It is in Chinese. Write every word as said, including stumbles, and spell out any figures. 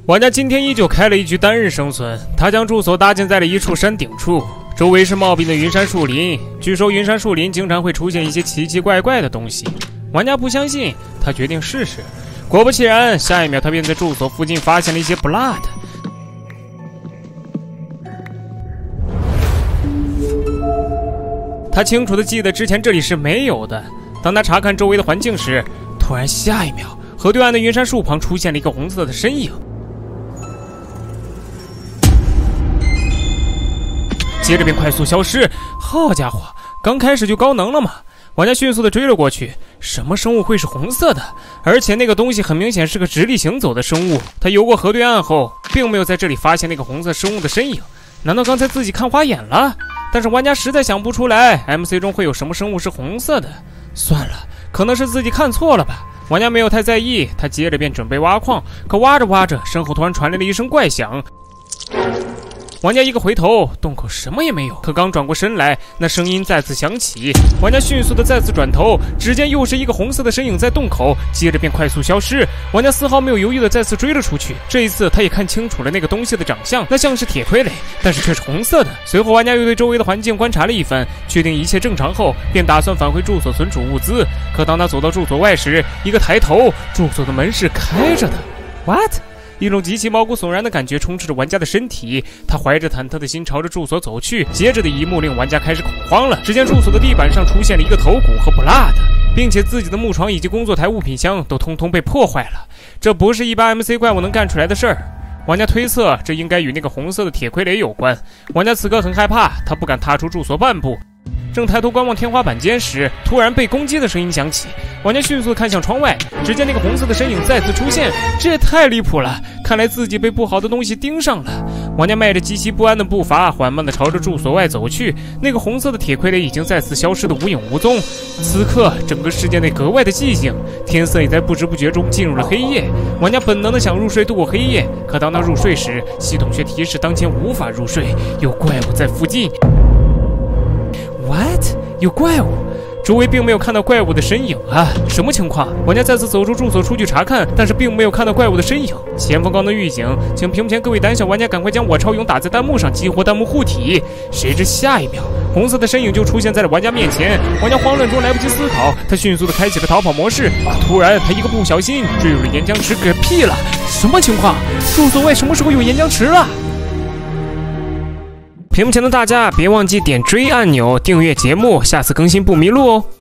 玩家今天依旧开了一局单人生存，他将住所搭建在了一处山顶处，周围是茂密的云杉树林。据说云杉树林经常会出现一些奇奇怪怪的东西。玩家不相信，他决定试试。果不其然，下一秒他便在住所附近发现了一些 blood。他清楚地记得之前这里是没有的。当他查看周围的环境时，突然下一秒，河对岸的云杉树旁出现了一个红色的身影。接着便快速消失。好家伙，刚开始就高能了嘛！玩家迅速地追了过去。什么生物会是红色的？而且那个东西很明显是个直立行走的生物。他游过河对岸后，并没有在这里发现那个红色生物的身影。难道刚才自己看花眼了？但是玩家实在想不出来 M C 中会有什么生物是红色的。算了，可能是自己看错了吧。玩家没有太在意，他接着便准备挖矿。可挖着挖着，身后突然传来了一声怪响。玩家一个回头，洞口什么也没有。可刚转过身来，那声音再次响起。玩家迅速的再次转头，只见又是一个红色的身影在洞口，接着便快速消失。玩家丝毫没有犹豫的再次追了出去。这一次他也看清楚了那个东西的长相，那像是铁傀儡，但是却是红色的。随后玩家又对周围的环境观察了一番，确定一切正常后，便打算返回住所存储物资。可当他走到住所外时，一个抬头，住所的门是开着的。 What？一种极其毛骨悚然的感觉充斥着玩家的身体，他怀着忐忑的心朝着住所走去。接着的一幕令玩家开始恐慌了，只见住所的地板上出现了一个头骨和 blood， 并且自己的木床以及工作台物品箱都通通被破坏了。这不是一般 M C 怪物能干出来的事儿。玩家推测这应该与那个红色的铁傀儡有关。玩家此刻很害怕，他不敢踏出住所半步。正抬头观望天花板间时，突然被攻击的声音响起。玩家迅速看向窗外，只见那个红色的身影再次出现。这也太离谱了，看来自己被不好的东西盯上了。玩家迈着极其不安的步伐，缓慢地朝着住所外走去。那个红色的铁傀儡已经再次消失得无影无踪。此刻整个世界内格外的寂静，天色也在不知不觉中进入了黑夜。玩家本能地想入睡度过黑夜，可当他入睡时，系统却提示当前无法入睡，有怪物在附近。What？ 有怪物？周围并没有看到怪物的身影啊！什么情况？玩家再次走出住所出去查看，但是并没有看到怪物的身影。前方刚的预警，请屏幕前各位胆小玩家赶快将我超勇打在弹幕上，激活弹幕护体。谁知下一秒，红色的身影就出现在了玩家面前。玩家慌乱中来不及思考，他迅速的开启了逃跑模式。突然，他一个不小心坠入了岩浆池，嗝屁了！什么情况？住所外什么时候有岩浆池了？屏幕前的大家别忘记点追按钮，订阅节目，下次更新不迷路哦。